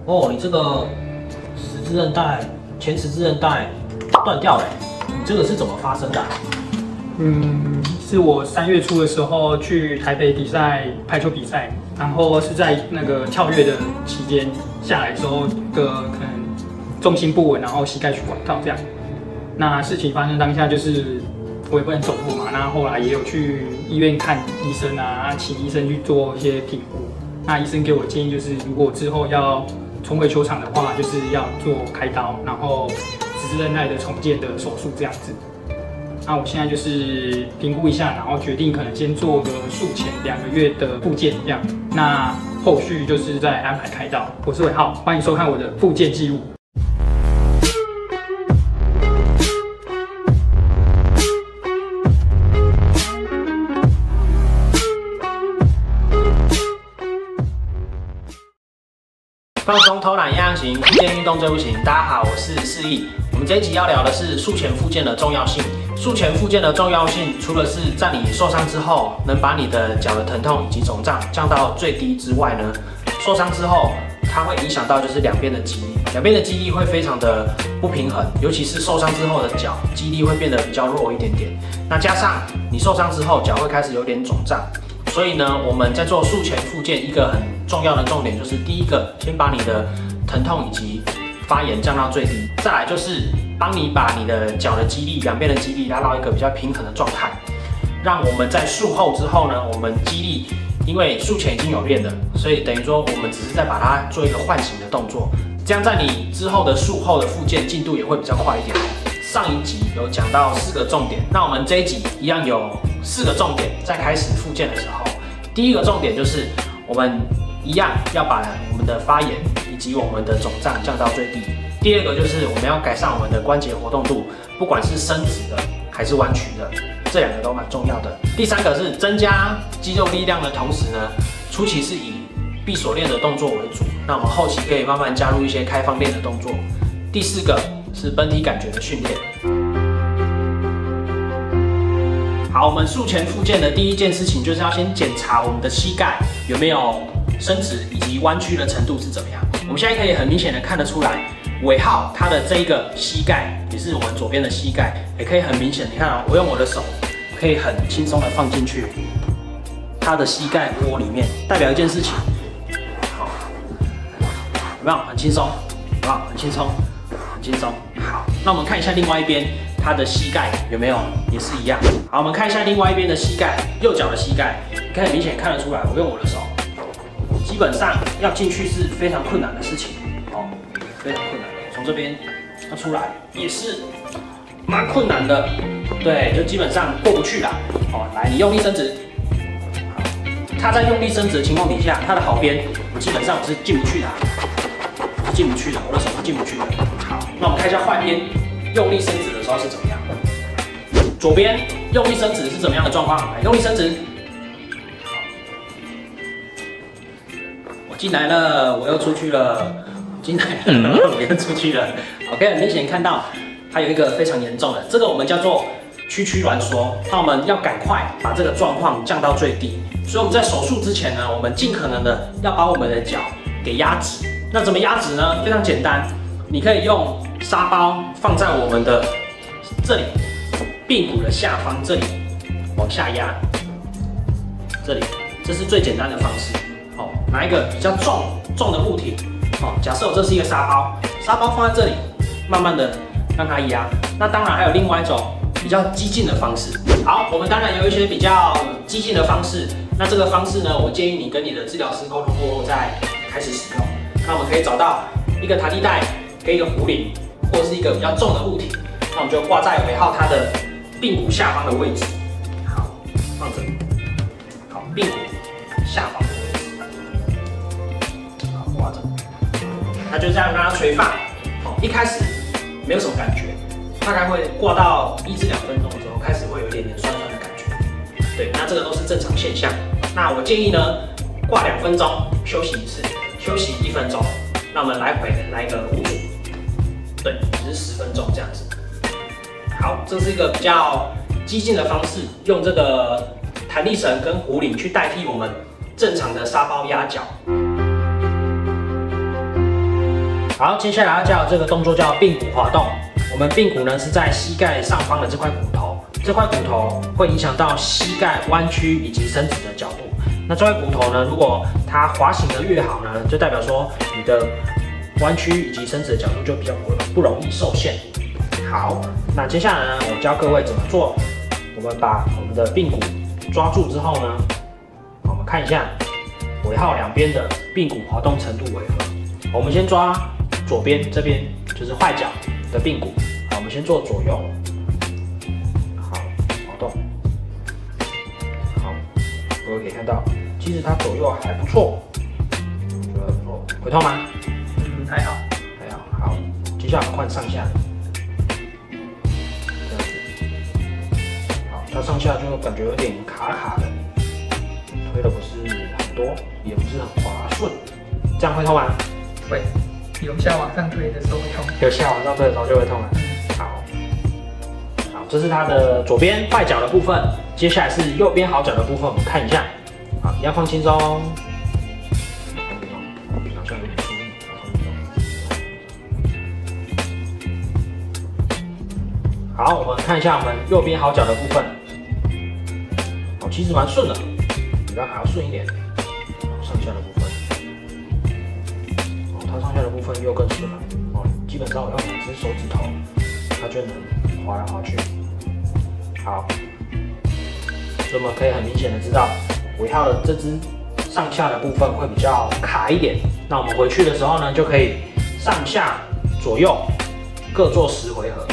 哦，你这个十字韧带、前十字韧带断掉了，你这个是怎么发生的？ 是我3月初的时候去台北比赛排球比赛，然后是在那个跳跃的期间下来的时候，可能重心不稳，然后膝盖去崴到这样。那事情发生当下就是我也不能走路嘛，那后来也有去医院看医生啊，请医生去做一些评估。那医生给我的建议就是，如果之后要重回球场的话，就是要做开刀，然后十字韧带的重建的手术这样子。那我现在就是评估一下，然后决定可能先做个术前2个月的复健这样。那后续就是再安排开刀。我是伟浩，欢迎收看我的复健记录。 放松、偷懒、样样行，复健运动最不行。大家好，我是4亿。我们这一集要聊的是术前复健的重要性。术前复健的重要性，除了是在你受伤之后能把你的脚的疼痛以及肿胀降到最低之外呢，受伤之后它会影响到就是两边的肌力，两边的肌力会非常的不平衡，尤其是受伤之后的脚肌力会变得比较弱一点点。那加上你受伤之后脚会开始有点肿胀。所以呢，我们在做术前复健，一个很重要的重点就是第一个，先把你的疼痛以及发炎降到最低；再来就是帮你把你的脚的肌力、两边的肌力拉到一个比较平衡的状态，让我们在术后之后呢，我们肌力因为术前已经有练了，所以等于说我们只是在把它做一个唤醒的动作，这样在你之后的术后的复健进度也会比较快一点。上一集有讲到4个重点，那我们这一集一样有4个重点，在开始复健的时候。第一个重点就是我们一样要把我们的发炎以及我们的肿胀降到最低。第二个就是我们要改善我们的关节活动度，不管是伸直的还是弯曲的，这2个都蛮重要的。第3个是增加肌肉力量的同时呢，初期是以闭锁链的动作为主，那我们后期可以慢慢加入一些开放链的动作。第4个是本体感觉的训练。好，我们术前复健的第一件事情就是要先检查我们的膝盖有没有伸直以及弯曲的程度是怎么样。我们现在可以很明显的看得出来，伟浩他的这一个膝盖也是我们左边的膝盖，也可以很明显，你看啊，我用我的手可以很轻松的放进去他的膝盖窝里面，代表一件事情。好，有没有很轻松？好不好？很轻松，很轻松。好，那我们看一下另外一边。他的膝盖有没有也是一样？好，我们看一下另外一边的膝盖，右脚的膝盖，你可以很明显看得出来，我用我的手，基本上要进去是非常困难的事情，哦，非常困难的。从这边要出来也是蛮困难的，对，就基本上过不去啦。哦，来，你用力伸直，好，他在用力伸直的情况底下，他的好边，我基本上我是进不去的，是进不去的，我的手是进不去的。好，那我们看一下换边。用力伸直的时候是怎么样？左边用力伸直是怎么样的状况？来，用力伸直。好，我进来了，我又出去了，进来了，我又出去了。OK， 很明显看到它有一个非常严重的，这个我们叫做屈曲挛缩。那我们要赶快把这个状况降到最低。所以我们在手术之前呢，我们尽可能的要把我们的脚给压直。那怎么压直呢？非常简单，你可以用沙包放在我们的这里，髌骨的下方这里往下压，这里，这是最简单的方式。哦，拿一个比较重的物体，哦，假设我这是一个沙包，沙包放在这里，慢慢的让它压。那当然还有另外一种比较激进的方式。好，我们当然有一些比较激进的方式。那这个方式呢，我建议你跟你的治疗师沟通过后再开始使用。那我们可以找到一个弹力带跟一个壶铃。或是一个比较重的物体，那我们就挂在伟浩他的髌骨下方的位置。好，放这里。好，髌骨下方的位置。好，挂着。那就这样让它垂放。好，一开始没有什么感觉，大概会挂到1至2分钟之后，开始会有一点点酸酸的感觉。对，那这个都是正常现象。那我建议呢，挂2分钟，休息1次，休息1分钟。那我们来回来一个5组。对，只是10分钟这样子。好，这是一个比较激进的方式，用这个弹力绳跟壶铃去代替我们正常的沙包压脚。 好，接下来要教的这个动作叫髌骨滑动。我们髌骨呢是在膝盖上方的这块骨头，这块骨头会影响到膝盖弯曲以及伸直的角度。那这块骨头呢，如果它滑行的越好呢，就代表说你的弯曲以及伸直的角度就比较不容易受限。好，那接下来呢，我教各位怎么做。我们把我们的髌骨抓住之后呢，我们看一下尾号两边的髌骨滑动程度为何。我们先抓左边这边，就是坏脚的髌骨。好，我们先做左右。好，滑动。好，各位可以看到，其实它左右还不错，觉得不错。会痛吗？ 还好， 还好。好，接下来我们换上下。这样子。好，它上下就感觉有点卡卡的，推的不是很多，也不是很滑顺。这样会痛吗？ 会。有下往上推的时候会痛， 有下往上推的时候就会痛了。好，这是它的左边坏脚的部分，接下来是右边好脚的部分，我们看一下。好，一样放轻松。好像有点出力，好，我们看一下我们右边好脚的部分。哦，其实蛮顺的，比刚还要顺一点。上下的部分。它上下的部分又更顺了哦，基本上我用2只手指头，它就能滑来滑去。好，所以我们可以很明显的知道，尾号的这只上下的部分会比较卡一点。那我们回去的时候呢，就可以上下左右各做10回合。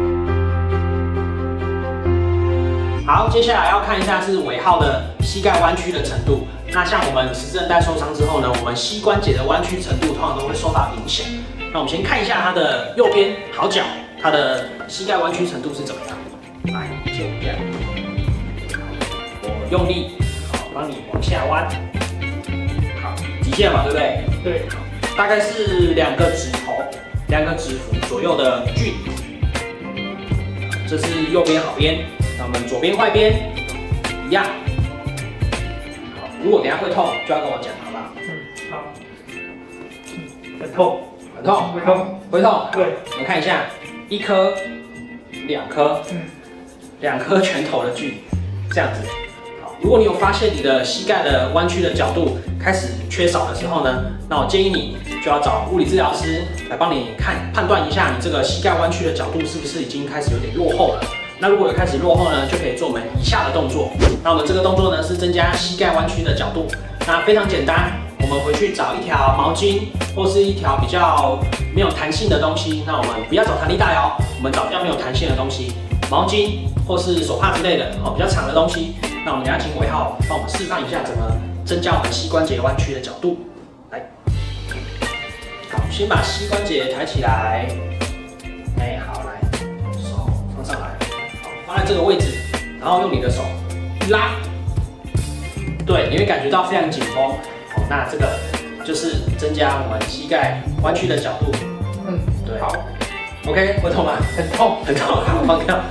好，接下来要看一下是尾号的膝盖弯曲的程度。那像我们十字韧带受伤之后呢，我们膝关节的弯曲程度通常都会受到影响。那我们先看一下它的右边好脚，它的膝盖弯曲程度是怎么样？来，借我一下，我用力，好，帮你往下弯，好，极限嘛，对不对？ 对， 大概是2个指头、2个指腹左右的距离。这是右边好边，那我们左边坏边一样。如果等一下会痛，就要跟我讲，好不好？ 好。很痛， 很痛， 会痛， 会痛。 对， 我们看一下，1颗、2颗，2颗拳头的距离，这样子。好，如果你有发现你的膝盖的弯曲的角度开始缺少的时候呢，那我建议你就要找物理治疗师来帮你判断一下你这个膝盖弯曲的角度是不是已经开始有点落后了。那如果有开始落后呢，就可以做我们以下的动作。那我们这个动作呢是增加膝盖弯曲的角度。那非常简单，我们回去找一条毛巾或是一条比较没有弹性的东西。那我们不要找弹力带哦，我们找比较没有弹性的东西，毛巾或是手帕之类的哦，比较长的东西。那我们等一下请伟浩帮我们示范一下怎么增加我们膝关节弯曲的角度。来，好，先把膝关节抬起来。哎，好，来，手放上来。放在这个位置，然后用你的手拉，对，你会感觉到非常紧绷。好，那这个就是增加我们膝盖弯曲的角度。对，好 ，OK， 会痛吗？很痛，很痛，好，放掉。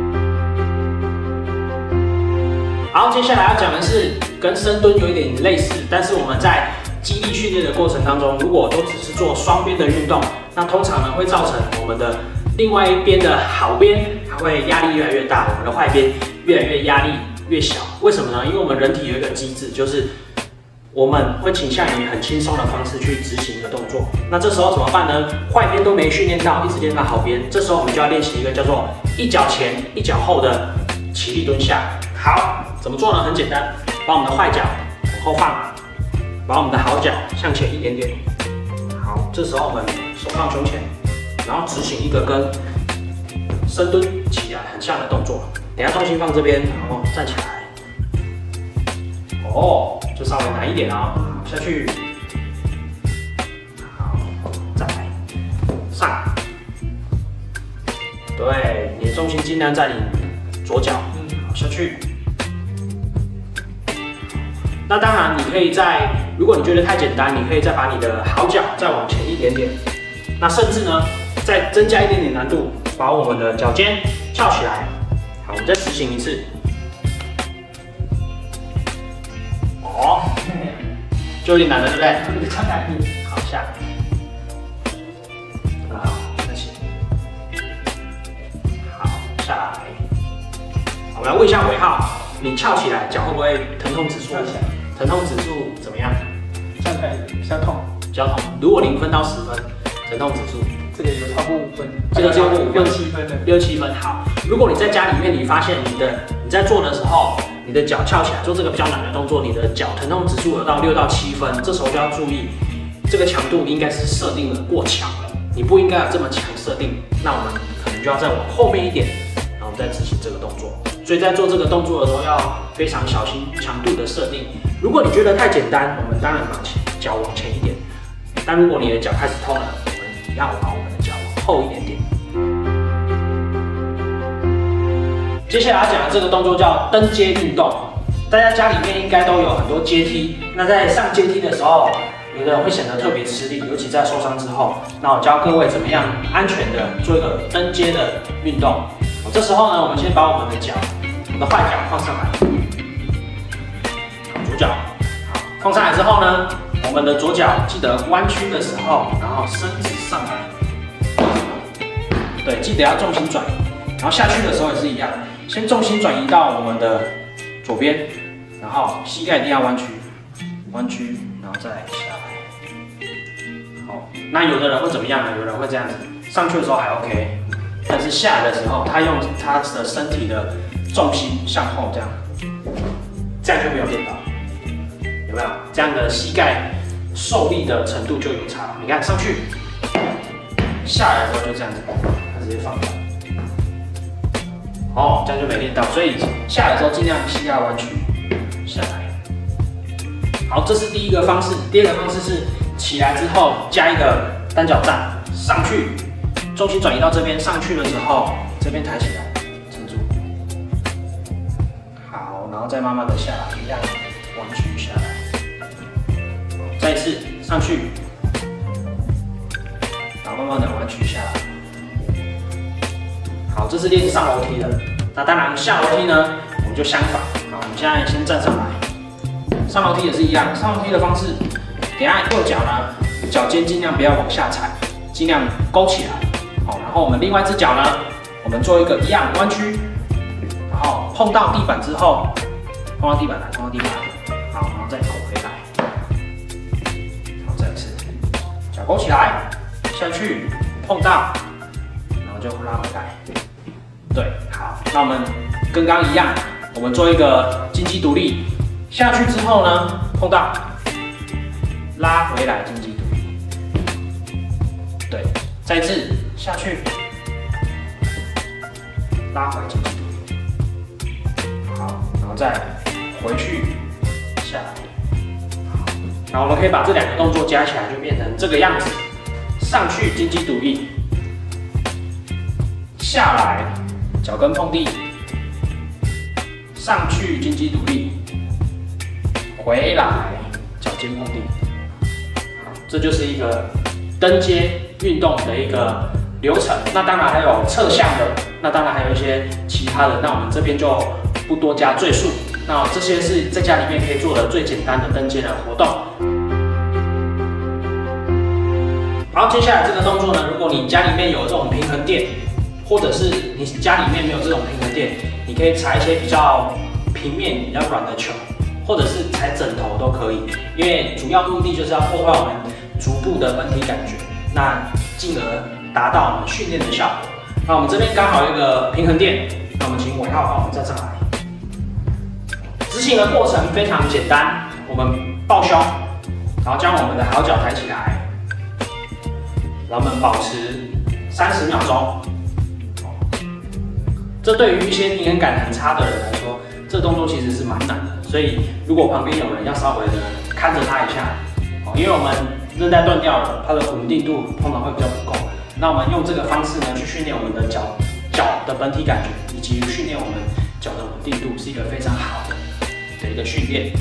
好，接下来要讲的是跟深蹲有一点类似，但是我们在肌力训练的过程当中，如果都只是做双边的运动，那通常呢会造成我们的另外一边的好边，它会压力越来越大，我们的坏边越来越压力越小。为什么呢？因为我们人体有一个机制，就是我们会倾向于很轻松的方式去执行一个动作。那这时候怎么办呢？坏边都没训练到，一直练到好边，这时候我们就要练习一个叫做一脚前一脚后的起立蹲下。好，怎么做呢？很简单，把我们的坏脚往后放，把我们的好脚向前一点点。好，这时候我们手放胸前。然后执行一个跟深蹲起来很像的动作，等一下重心放这边，然后站起来。哦，就稍微难一点哦，下去。好，再来，上。对，你的重心尽量在你左脚，好，下去。那当然，你可以如果你觉得太简单，你可以再把你的好脚再往前一点点。那甚至呢？再增加一点点难度，把我们的脚尖翘起来。好，我们再执行一次。哦，就有点难了，对不对？好，下。 我们来问一下尾号，你翘起来脚会不会疼痛指数？疼痛指数怎么样？ 站起来比较痛。 比较痛。如果0分到10分，疼痛指数， 这个有超过5分， 这个只有5分、 6、7分的。 6、7分。好，如果你在家里面，你发现你在做的时候，你的脚翘起来做这个比较难的动作，你的脚疼痛指数有到6到7分，这时候就要注意，这个强度应该是设定的过强了，你不应该有这么强设定。那我们可能就要再往后面一点，然后再执行这个动作。所以在做这个动作的时候，要非常小心强度的设定。如果你觉得太简单，我们当然把脚往前一点。但如果你的脚开始痛了，我们一样把我们的脚往后一点点。接下来要讲的这个动作叫登阶运动。大家家里面应该都有很多阶梯，那在上阶梯的时候，有的人会显得特别吃力，尤其在受伤之后。那我教各位怎么样安全的做一个登阶的运动。这时候呢，我们先把我们的脚，我们的坏脚放上来，左脚，好，放上来之后呢，我们的左脚记得弯曲的时候，然后伸直上来，对，记得要重心转移。然后下去的时候也是一样，先重心转移到我们的左边，然后膝盖一定要弯曲，弯曲，然后再下来。好，那有的人会怎么样呢？有人会这样子，上去的时候还 OK。但是下来的时候，他用他的身体的重心向后这样就没有练到，有没有？这样的膝盖受力的程度就有差。你看上去，下来的时候就这样子，他直接放掉。哦，这样就没练到，所以下来的时候尽量膝盖弯曲下来。好，这是第一个方式。第二个方式是起来之后加一个单脚站上去。重心转移到这边，上去的时候，这边抬起来，撑住。好，然后再慢慢的下来，一样弯曲下来。再一次上去，然后慢慢的弯曲下来。好，这是练上楼梯的。那当然下楼梯呢，我们就相反。好，我们现在先站上来。上楼梯也是一样，上楼梯的方式，等下右脚呢，脚尖尽量不要往下踩，尽量勾起来。好，然后我们另外一只脚呢，我们做一个一样弯曲，然后碰到地板之后，碰到地板来，好，然后再勾回来，好，再一次，脚勾起来，下去，碰到，然后就拉回来，对，好，那我们跟刚刚一样，我们做一个金鸡独立，下去之后呢，碰到，拉回来金鸡独立，对，再一次。下去，拉回金鸡独立，好，然后再回去，下来，好，然后我们可以把这两个动作加起来，就变成这个样子：上去金鸡独立，下来脚跟碰地，上去金鸡独立，回来脚尖碰地，好，这就是一个登阶运动的一个流程。那当然还有侧向的，那当然还有一些其他的，那我们这边就不多加赘述。那这些是在家里面可以做的最简单的登阶的活动。好，接下来这个动作呢，如果你家里面有这种平衡垫，或者是你家里面没有这种平衡垫，你可以踩一些比较平面、比较软的球，或者是踩枕头都可以。因为主要目的就是要破坏我们足部的本体感觉，那进而达到我们训练的效果。那我们这边刚好有一个平衡垫，那我们请尾号帮我们站上来。执行的过程非常简单，我们抱胸，然后将我们的好脚抬起来，然后我们保持30秒钟。这对于一些平衡感很差的人来说，这动作其实是蛮难的。所以如果旁边有人要稍微的看着他一下，因为我们韧带断掉了，它的稳定度通常会比较不够。那我们用这个方式呢，去训练我们的脚的本体感觉，以及训练我们脚的稳定度，是一个非常好的一个训练。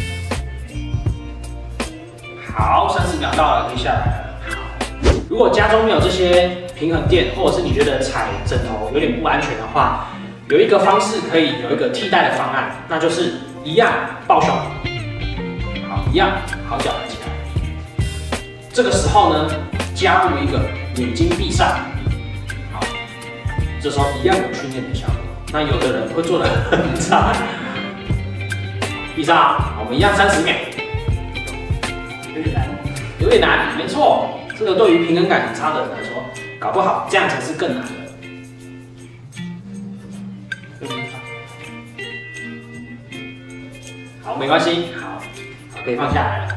好，30秒到了，可以下来了。好，如果家中没有这些平衡垫，或者是你觉得踩枕头有点不安全的话，有一个方式可以有一个替代的方案，那就是一样抱胸。好，一样好脚抬起来。这个时候呢，加入一个眼睛闭上，好，这时候一样有训练的效果。 那有的人会做的很差。闭上，我们一样30秒。 有点难， 有点难，没错。这个对于平衡感很差的人来说，搞不好这样才是更难的。好，没关系，好，可以放下来了。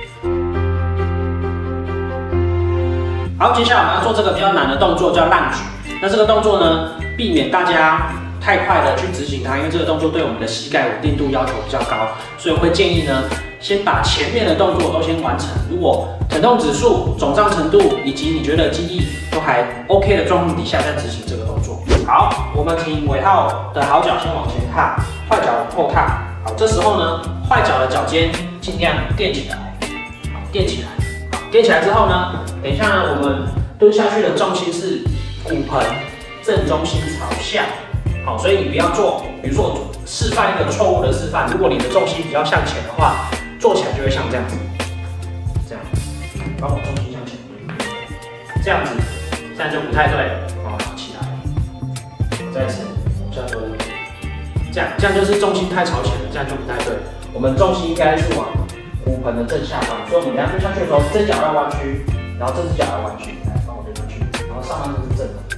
好，接下来我们要做这个比较难的动作，叫浪举。那这个动作呢，避免大家太快的去执行它，因为这个动作对我们的膝盖稳定度要求比较高，所以我会建议呢，先把前面的动作都先完成。如果疼痛指数、肿胀程度以及你觉得肌力都还 OK 的状况底下，再执行这个动作。好，我们请尾号的好脚先往前踏，坏脚往后踏。好，这时候呢，坏脚的脚尖尽量垫起来，好，垫起来。好，垫起来之后呢，等一下呢，我们蹲下去的重心是骨盆正中心朝下。好，所以你不要做，比如说我示范一个错误的示范，如果你的重心比较向前的话，做起来就会像这样子，这样，把我重心向前，这样子，这样就不太对了。好，起来，再一次，这样蹲，这样就是重心太朝前了，这样就不太对。我们重心应该是往骨盆的正下方，所以我们等下蹲下去的时候，这脚要弯曲，然后这只脚要弯曲，来，帮我蹲下去，然后上半身是正的。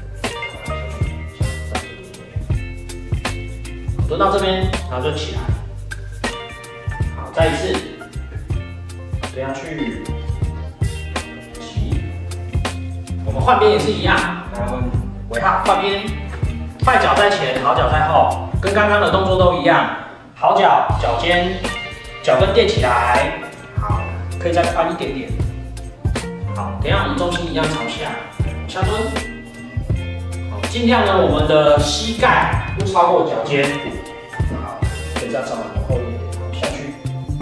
蹲到这边，然后就起来。好，再一次，蹲下去，起。我们换边也是一样，来，我们尾号换边，坏脚在前，好脚在后，跟刚刚的动作都一样。好脚脚尖，脚跟垫起来。好，可以再宽一点点。好，等一下我们重心一样朝下，下蹲。好，尽量呢，我们的膝盖不超过脚尖。再稍微往后一点，好，下去，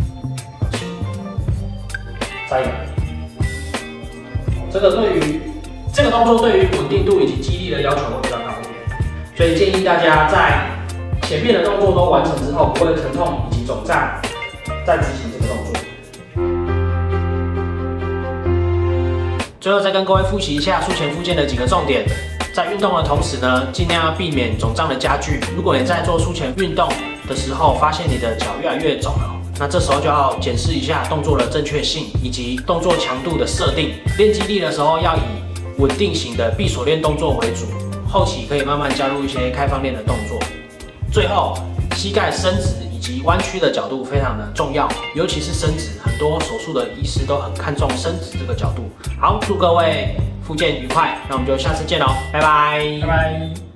再一个。这个动作对于稳定度以及肌力的要求会比较高一点，所以建议大家在前面的动作都完成之后，不会疼痛以及肿胀，再执行这个动作。最后再跟各位复习一下术前复健的几个重点。在运动的同时呢，尽量要避免肿胀的加剧。如果你在做术前运动的时候，发现你的脚越来越肿了，那这时候就要检视一下动作的正确性以及动作强度的设定。练肌力的时候要以稳定型的闭锁链动作为主，后期可以慢慢加入一些开放链的动作。最后，膝盖伸直以及弯曲的角度非常的重要，尤其是伸直，很多手术的医师都很看重伸直这个角度。好，祝各位复健愉快，那我们就下次见喽，拜拜， 拜拜。